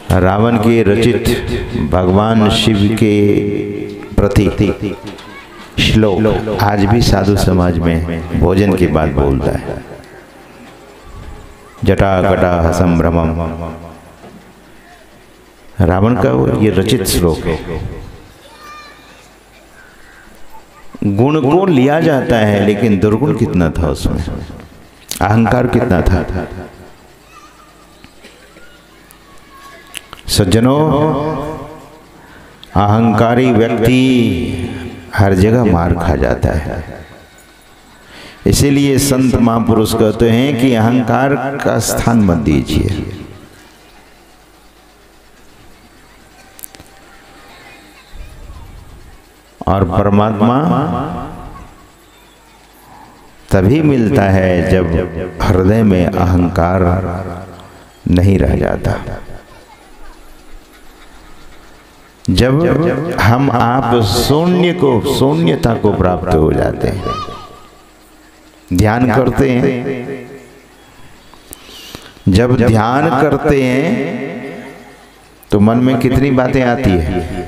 रावण के रचित भगवान शिव के प्रति श्लोक आज भी साधु समाज में भोजन की बात बोलता है। जटा कटा संभ्रमम, रावण का ये रचित श्लोक है। गुण को लिया जाता है लेकिन दुर्गुण कितना था उसमें, अहंकार कितना था। सज्जनों, अहंकारी व्यक्ति हर जगह मार खा जाता है। इसीलिए संत महापुरुष कहते हैं कि अहंकार का स्थान मत दीजिए। और परमात्मा तभी मिलता है जब हृदय में अहंकार नहीं रह जाता, जब हम आप शून्यता को प्राप्त हो जाते हैं। ध्यान करते हैं, जब ध्यान करते हैं तो मन में कितनी बातें आती है।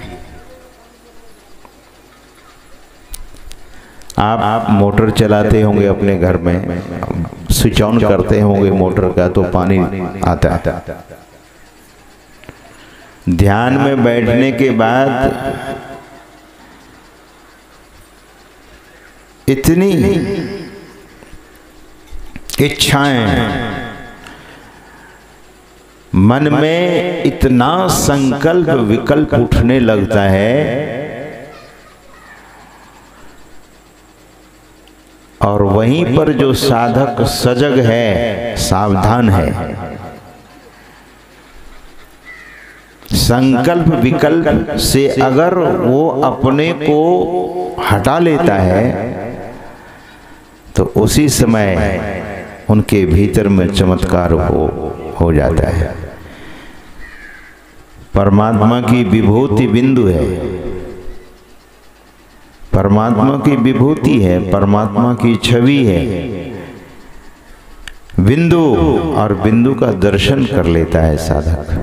आप मोटर चलाते होंगे अपने घर में, स्विच ऑन करते होंगे मोटर का तो पानी आता है। ध्यान में बैठने के बाद इतनी इच्छाएं, मन में इतना संकल्प विकल्प उठने लगता है, और वहीं पर जो साधक सजग है, सावधान है, संकल्प विकल्प से अगर वो अपने को हटा लेता है तो उसी समय उनके भीतर में चमत्कार हो जाता है। परमात्मा की विभूति बिंदु है, परमात्मा की विभूति है, परमात्मा की छवि है बिंदु, और बिंदु का दर्शन कर लेता है साधक।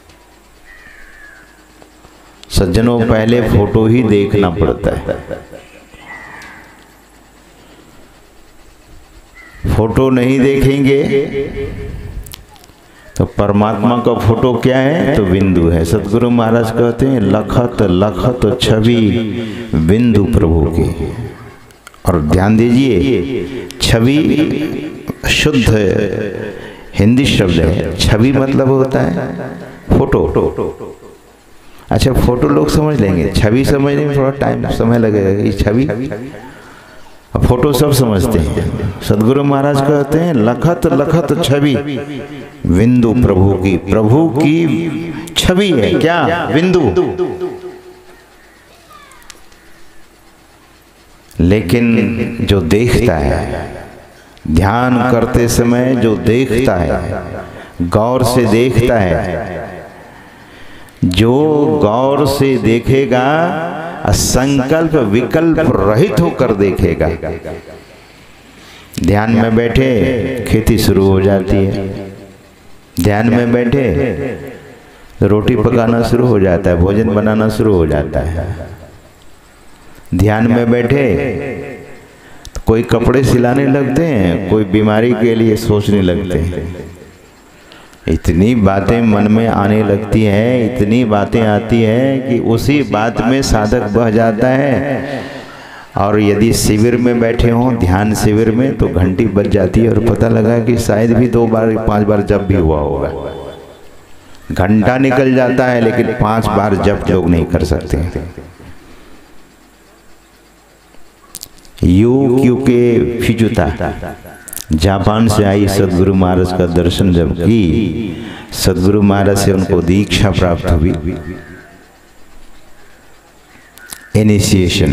सज्जनों, पहले फोटो ही देखना पड़ता है। फोटो नहीं देखेंगे तो परमात्मा का फोटो क्या है, तो बिंदु है। सतगुरु महाराज कहते हैं लखत लखत छवि बिंदु प्रभु की। और ध्यान दीजिए, छवि शुद्ध हिंदी शब्द है। छवि मतलब होता है फोटो। अच्छा, फोटो लोग समझ लेंगे, छवि समझने में थोड़ा समय लगेगा। ये छवि, फोटो सब समझते हैं। सदगुरु महाराज कहते हैं लखत लखत छवि बिंदु प्रभु की। प्रभु की छवि है क्या, बिंदु। लेकिन जो देखता है, ध्यान करते समय जो देखता है, गौर से देखता है, जो गौर से देखेगा संकल्प विकल्प रहित होकर देखेगा। ध्यान में बैठे खेती शुरू हो जाती है, ध्यान में बैठे रोटी पकाना शुरू हो जाता है, भोजन बनाना शुरू हो जाता है। ध्यान में बैठे कोई कपड़े सिलाने लगते हैं, कोई बीमारी के लिए सोचने लगते हैं। इतनी बातें मन में आने लगती हैं, इतनी बातें आती हैं कि उसी बात में साधक बह जाता है। और यदि शिविर में बैठे हों, ध्यान शिविर में, तो घंटी बज जाती है और पता लगा कि शायद भी 2 बार 5 बार जप भी हुआ होगा। घंटा निकल जाता है लेकिन 5 बार जप लोग नहीं कर सकते। यू के फिजुता जापान से आई सदगुरु महाराज का दर्शन जब की, सदगुरु महाराज से उनको दीक्षा प्राप्त हुई, इनिशिएशन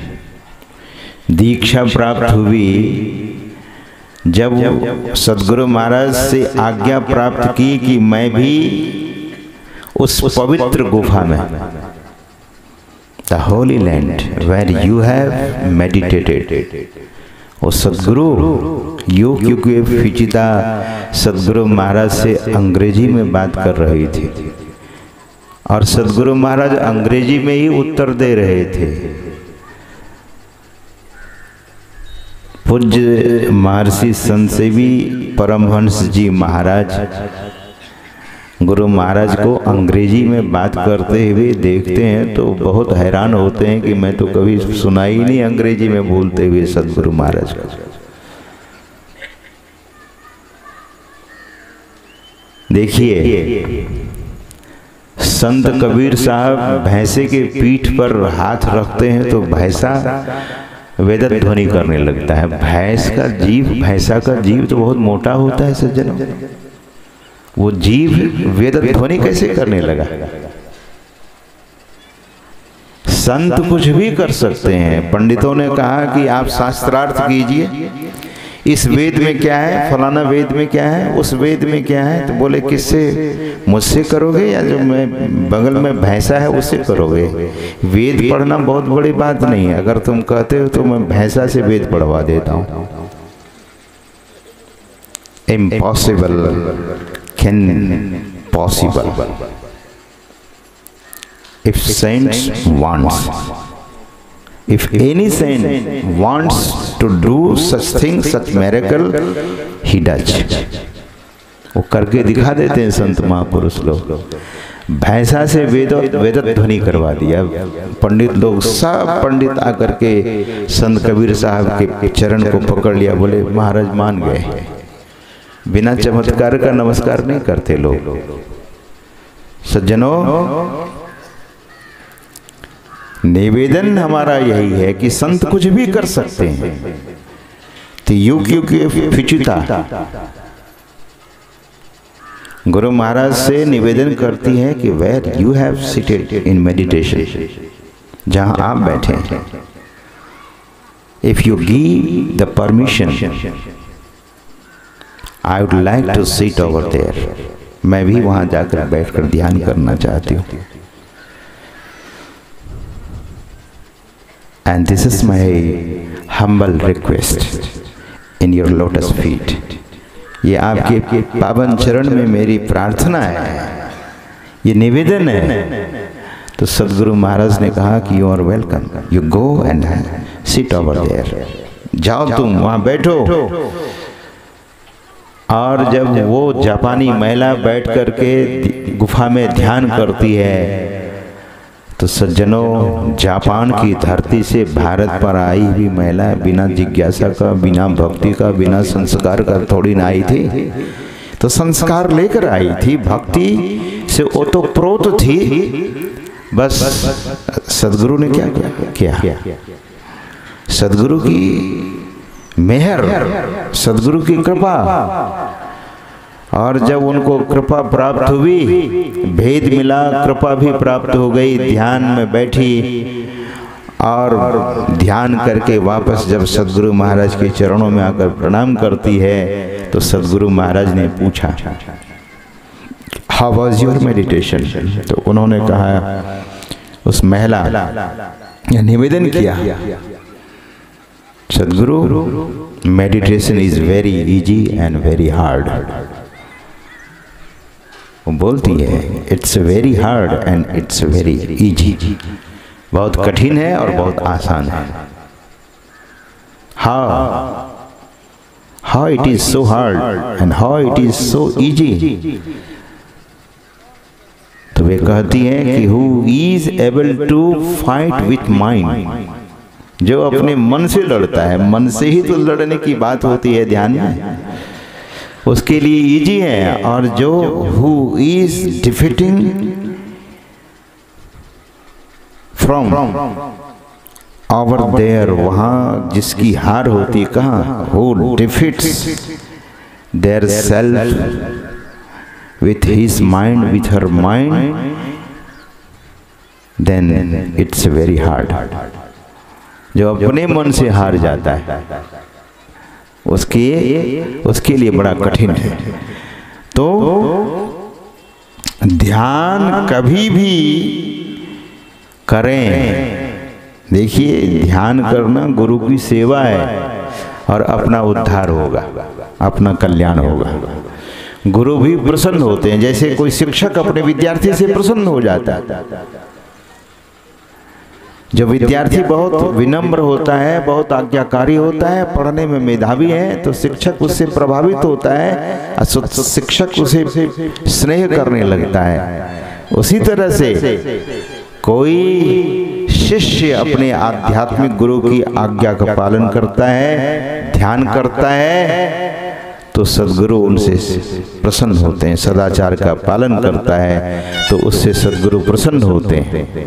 दीक्षा प्राप्त हुई। जब सदगुरु महाराज से आज्ञा प्राप्त की कि मैं भी उस पवित्र गुफा में, the holy land where you have meditated, और सदगुरु योग क्योंकि फिजिदा सदगुरु महाराज से अंग्रेजी में बात कर रही थी। और सदगुरु महाराज अंग्रेजी में ही उत्तर दे रहे थे। पूज्य महर्षि संत सेवी परमहंस जी महाराज गुरु महाराज को अंग्रेजी में बात करते हुए देखते हैं तो बहुत हैरान होते हैं कि मैं तो कभी सुना ही नहीं अंग्रेजी में बोलते हुए सदगुरु महाराज को। देखिए, संत कबीर साहब भैंसे के पीठ पर हाथ रखते हैं तो भैंसा वेद ध्वनि करने लगता है। भैंस का जीव, भैंसा का जीव तो बहुत मोटा होता है सज्जनों, वो जीव वेद ध्वनि कैसे करने लगा? संत कुछ भी कर सकते हैं। पंडितों ने कहा कि आप शास्त्रार्थ कीजिए, इस वेद में क्या है, फलाना वेद में क्या है, उस वेद में क्या है। तो बोले किससे, मुझसे करोगे या जो मैं बगल में भैंसा है उससे करोगे? वेद पढ़ना बहुत बड़ी बात नहीं है, अगर तुम कहते हो तो मैं भैंसा से वेद पढ़वा देता हूँ। Impossible can possible if saints wants, if any saint wants to do such thing, such miracle, he does। वो करके दिखा देते हैं संत महापुरुष लोग। भैंसा से वेद ध्वनि करवा दिया। पंडित लोग, सब पंडित आकर के संत कबीर साहब के चरण को पकड़ लिया, बोले महाराज मान गए। बिना चमत्कार का नमस्कार नहीं करते लोग। सज्जनों, निवेदन हमारा यही है कि संत कुछ भी कर सकते हैं। तो युग की फिचुता गुरु महाराज से निवेदन करती है कि where you have sitted in meditation, जहां आप बैठे हैं, if you give the permission, I would like to sit over there. मैं भी वहां जाकर बैठकर ध्यान करना चाहती हूँ। And this is my humble request in your lotus feet। ये आपके पावन चरण में मेरी प्रार्थना है, ये निवेदन है। तो सदगुरु महाराज ने कहा कि you are welcome, you go and sit over there. जाओ तुम वहाँ बैठो। और जब वो जापानी महिला बैठ करके गुफा में ध्यान करती है तो सज्जनों, जापान की धरती से भारत पर आई हुई महिला बिना जिज्ञासा का, बिना भक्ति का, बिना संस्कार का थोड़ी ना आई थी। तो संस्कार लेकर आई थी, भक्ति से ओतप्रोत थी। बस सदगुरु ने क्या किया? सदगुरु की मेहर, सदगुरु की कृपा। और जब उनको कृपा प्राप्त हुई, भेद मिला, कृपा भी प्राप्त हो गई, ध्यान में बैठी और ध्यान करके वापस जब सदगुरु महाराज के चरणों में आकर प्रणाम करती है तो सदगुरु महाराज ने पूछा, हाउ वाज योर मेडिटेशन? तो उन्होंने कहा, उस महिला ने निवेदन किया, Sadguru meditation is very easy and very hard. वो बोलती है, it's very hard and it's very easy. बहुत कठिन है और बहुत आसान है। How it is so hard and how it is so easy. तो वे कहती हैं कि who is able to fight with mind, जो अपने मन से लड़ता है। मन से ही तो लड़ने की बात होती है ध्यान में, उसके लिए इजी है। और जो who is defeating from over there, वहां जिसकी हार होती, कहाँ? Who defeats their self with his mind, with her mind, then it's very hard. जो अपने मन से हार जाता है उसके लिए बड़ा कठिन है। तो ध्यान कभी भी करें। देखिए, ध्यान करना गुरु की सेवा है और अपना उद्धार होगा, अपना कल्याण होगा। गुरु भी प्रसन्न होते हैं, जैसे कोई शिक्षक अपने विद्यार्थी से प्रसन्न हो जाता है। जो विद्यार्थी बहुत विनम्र होता है, बहुत आज्ञाकारी होता है, पढ़ने में मेधावी है, तो शिक्षक उससे प्रभावित होता है, शिक्षक उसे स्नेह करने लगता है। उसी तरह से कोई शिष्य अपने आध्यात्मिक गुरु की आज्ञा का पालन करता है, ध्यान करता है, तो सद्गुरु उनसे प्रसन्न होते हैं। सदाचार का पालन करता है तो उससे सद्गुरु प्रसन्न होते हैं।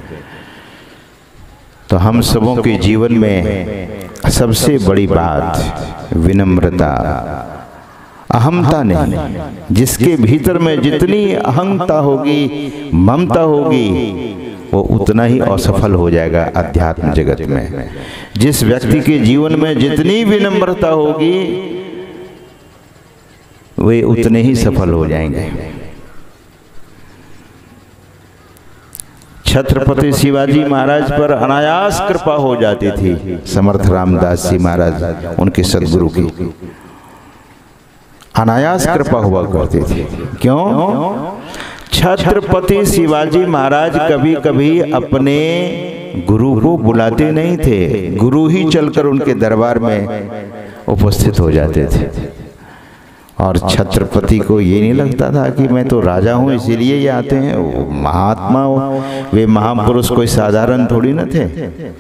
तो हम सबों के जीवन में सबसे बड़ी बात विनम्रता, अहमता नहीं। जिसके भीतर में जितनी अहंता होगी, ममता होगी, वो उतना ही असफल हो जाएगा अध्यात्म जगत में। जिस व्यक्ति के जीवन में जितनी विनम्रता होगी, वे उतने ही सफल हो जाएंगे। छत्रपति शिवाजी महाराज पर अनायास कृपा हो जाती थी, समर्थ रामदास जी महाराज उनके सद्गुरु की अनायास कृपा हुआ करती थी। क्यों? छत्रपति शिवाजी महाराज कभी कभी अपने गुरु को बुलाते नहीं थे, गुरु ही चलकर उनके दरबार में उपस्थित हो जाते थे। और छत्रपति को ये नहीं लगता था कि मैं तो राजा हूँ इसीलिए ये आते हैं। महात्मा, वे महापुरुष कोई साधारण थोड़ी न थे,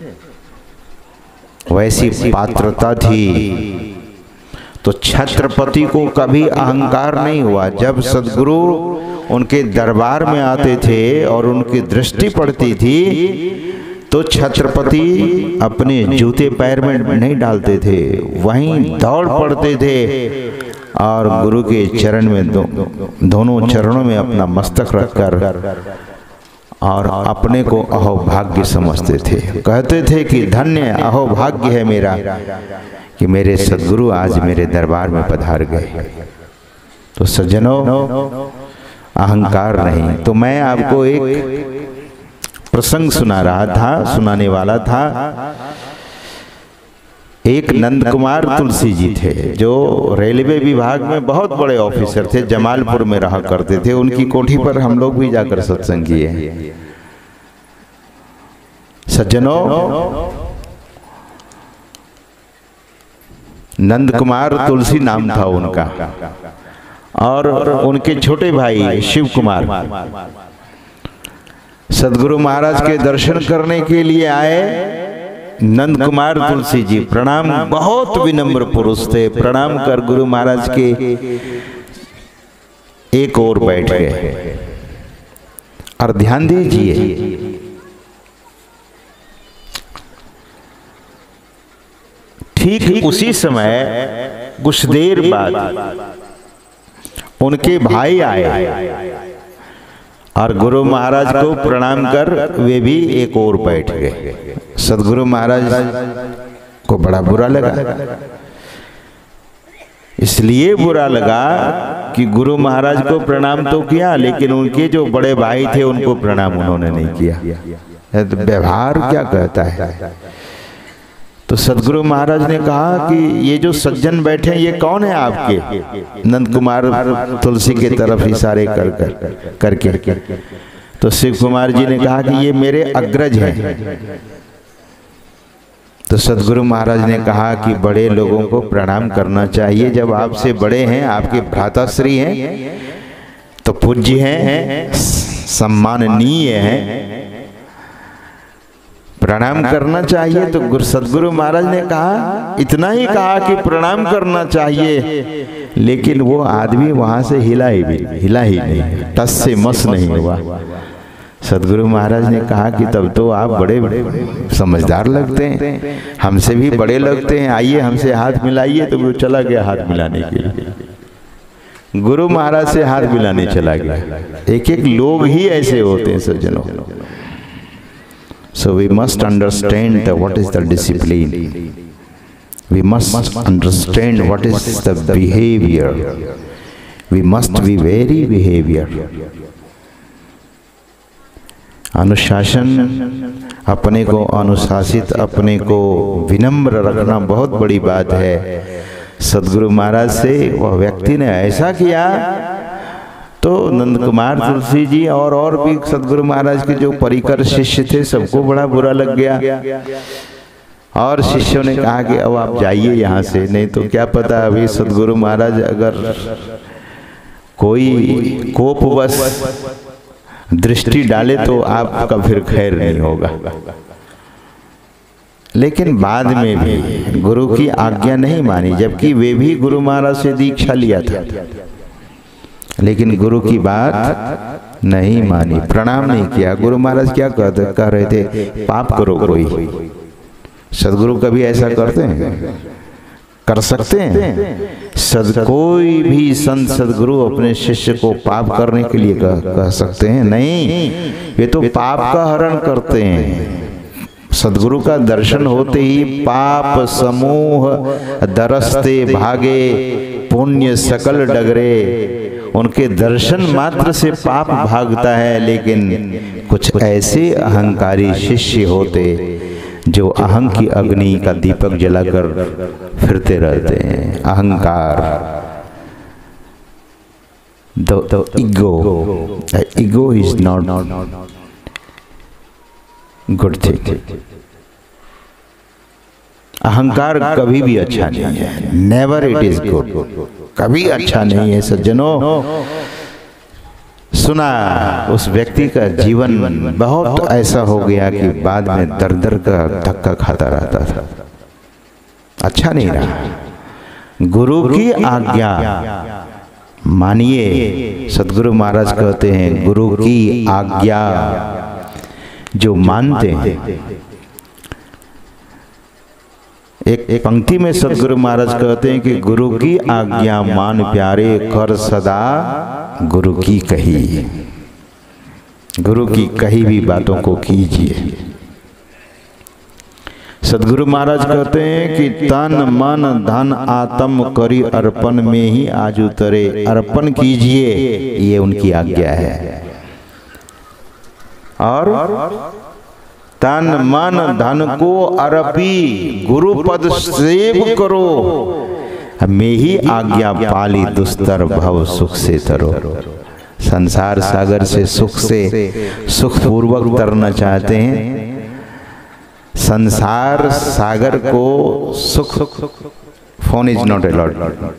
वैसी पात्रता थी। तो छत्रपति को कभी अहंकार नहीं हुआ। जब सद्गुरु उनके दरबार में आते थे और उनकी दृष्टि पड़ती थी, तो छत्रपति अपने जूते पैर में नहीं डालते थे, वहीं दौड़ पड़ते थे और गुरु के चरण में दोनों चरणों में अपना मस्तक रखकर और अपने को अहोभाग्य समझते थे। कहते थे कि धन्य अहोभाग्य है मेरा कि मेरे सद्गुरु आज मेरे दरबार में पधार गए। तो सज्जनों, अहंकार नहीं। तो मैं आपको एक प्रसंग सुनाने वाला था। एक नंद कुमार तुलसी जी थे, जो रेलवे विभाग में बहुत बड़े ऑफिसर थे, जमालपुर में रहा करते थे। उनकी कोठी पर हम लोग भी जाकर सत्संग किए। सज्जनों, नंद कुमार तुलसी नाम था उनका, और उनके छोटे भाई शिव कुमार सद्गुरु महाराज के दर्शन करने के लिए आए। नंद कुमार तुलसी जी प्रणाम, बहुत विनम्र पुरुष थे, प्रणाम कर गुरु महाराज के एक ओर बैठ गए। और ध्यान दीजिए, ठीक उसी समय कुछ देर बाद उनके भाई आए और गुरु महाराज को प्रणाम कर वे भी एक ओर बैठ गए। सद्गुरु महाराज को बड़ा बुरा लगा। इसलिए बुरा लगा कि गुरु महाराज को प्रणाम तो किया, लेकिन उनके जो बड़े भाई थे उनको प्रणाम उन्होंने नहीं किया। तो व्यवहार क्या कहता है? तो सद्गुरु महाराज ने कहा कि ये जो सज्जन बैठे हैं ये कौन है आपके? नंद कुमार तुलसी के तरफ इशारे करके तो शिव कुमार जी ने कहा कि ये मेरे अग्रज हैं। तो सद्गुरु महाराज ने कहा कि बड़े लोगों को प्रणाम करना चाहिए, जब आपसे बड़े हैं, आपके भ्राताश्री हैं, तो पूज्य हैं, सम्माननीय हैं, प्रणाम करना चाहिए। तो सद्गुरु महाराज ने कहा, इतना ही कहा कि प्रणाम करना चाहिए, लेकिन वो आदमी वहां से हिला ही नहीं, टस से मस नहीं हुआ। सद्गुरु महाराज ने कहा कि तब तो आप बड़े समझदार लगते हैं, हमसे भी बड़े लगते हैं, आइए हमसे हाथ मिलाइए। तो वो चला गया हाथ मिलाने के लिए, गुरु महाराज से हाथ मिलाने चला गया। एक एक लोग ही ऐसे होते हैं सज्जनों। So we must understand what is the discipline. We must understand what is the behavior. We must be very behavior. अनुशासन, अपने को अनुशासित, अपने को विनम्र रखना बहुत बड़ी बात है। सद्गुरु महाराज से वह व्यक्ति ने ऐसा किया तो नंद कुमार तुलसी जी और भी सदगुरु महाराज के जो परिकर शिष्य थे सबको बड़ा बुरा लग गया। और शिष्यों ने कहा कि अब आप जाइए यहाँ से, नहीं तो क्या पता अभी सदगुरु महाराज अगर कोई कोपवश दृष्टि डाले तो आपका फिर खैर नहीं होगा। लेकिन बाद में भी गुरु की आज्ञा नहीं मानी, जबकि वे भी गुरु महाराज से दीक्षा लिया था, लेकिन गुरु की बात नहीं मानी, प्रणाम नहीं किया। गुरु महाराज क्या कह रहे थे, पाप करो कोई। सदगुरु कभी ऐसा करते हैं? कर सकते हैं? कोई भी संत सदगुरु अपने शिष्य को पाप करने के लिए कह सकते हैं? नहीं, वे तो पाप का हरण करते हैं। सदगुरु का दर्शन होते ही पाप समूह दरसते भागे, पुण्य सकल डगरे। उनके दर्शन मात्र से पाप भागता है। लेकिन कुछ ऐसे अहंकारी शिष्य होते जो अहं की अग्नि का दीपक जलाकर फिरते रहते हैं। अहंकार, the ego is not good thing। अहंकार कभी भी अच्छा नहीं है, नेवर इट इज गुड, कभी अच्छा नहीं है। सज्जनों, सुना उस व्यक्ति का जीवन बहुत ऐसा हो गया कि बाद में दर दर का धक्का खाता रहता था, अच्छा नहीं रहा। गुरु की आज्ञा मानिए। सदगुरु महाराज कहते हैं गुरु की आज्ञा जो मानते हैं। एक पंक्ति में सदगुरु महाराज कहते हैं कि गुरु की आज्ञा मान प्यारे, कर सदा गुरु की कही। गुरु की कही भी बातों को कीजिए। सदगुरु महाराज कहते हैं कि तन मन धन आत्म करी अर्पण में ही आज उतरे। अर्पण कीजिए, ये उनकी आज्ञा है। और तन मन धन को अर्पी, गुरु पद सेव करो। मैं ही आज्ञा पाली, दुस्तर भव सुख से तरो। संसार सागर से सुख पूर्वक तरना चाहते हैं। संसार सागर को सुख, फोन इज नॉट अलाउड।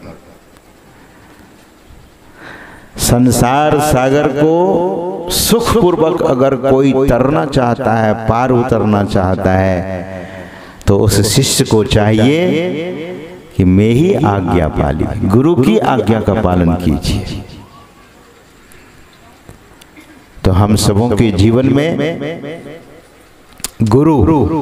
संसार सागर को सुख पूर्वक अगर कोई तरना चाहता है, पार उतरना चाहता है, तो उस शिष्य को चाहिए कि मैं ही आज्ञा पाली, गुरु की आज्ञा का पालन कीजिए। तो हम सबों के जीवन में गुरु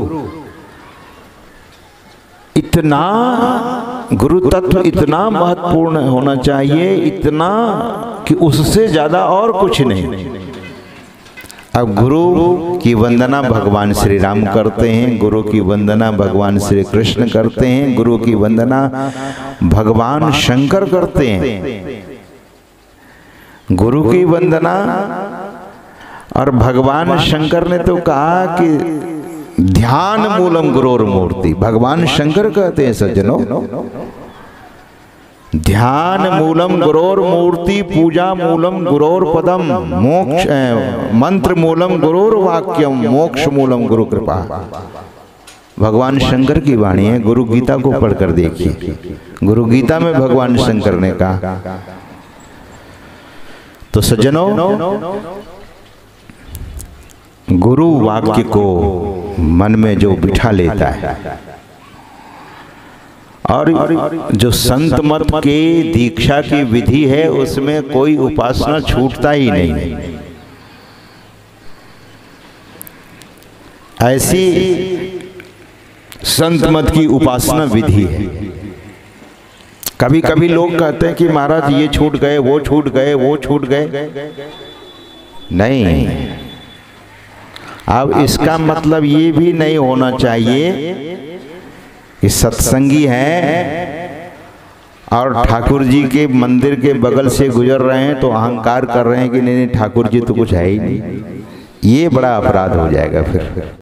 इतना, गुरु तत्व इतना महत्वपूर्ण होना चाहिए, इतना कि उससे ज्यादा और कुछ नहीं। अब गुरु की वंदना भगवान श्री राम करते हैं, गुरु की वंदना भगवान श्री कृष्ण करते हैं, गुरु की वंदना भगवान शंकर करते हैं। गुरु की वंदना, और भगवान शंकर ने तो कहा कि ध्यान मूलम गुरोर मूर्ति। भगवान शंकर कहते हैं सज्जनों, ध्यान मूलम गुरोर मूर्ति, पूजा मूलम गुरोर पदम, मोक्ष मंत्र मूलम गुरोर वाक्यम, मोक्ष मूलम गुरु कृपा। भगवान शंकर की वाणी है। गुरु गीता को पढ़कर देखिए, गुरु गीता में भगवान शंकर ने कहा। तो सज्जनों, गुरु वाक्य को मन में जो बिठा लेता है, और जो संत मत के दीक्षा की विधि है उसमें कोई उपासना छूटता ही नहीं। ऐसी संत मत की उपासना विधि है। कभी कभी लोग कहते हैं कि महाराज ये छूट गए, वो छूट गए, वो छूट गए। नहीं, अब इसका मतलब ये भी नहीं होना चाहिए कि सत्संगी हैं और ठाकुर जी के मंदिर के बगल से गुजर रहे हैं तो अहंकार कर रहे हैं कि नहीं ठाकुर जी तो कुछ है ही नहीं। ये बड़ा अपराध हो जाएगा फिर।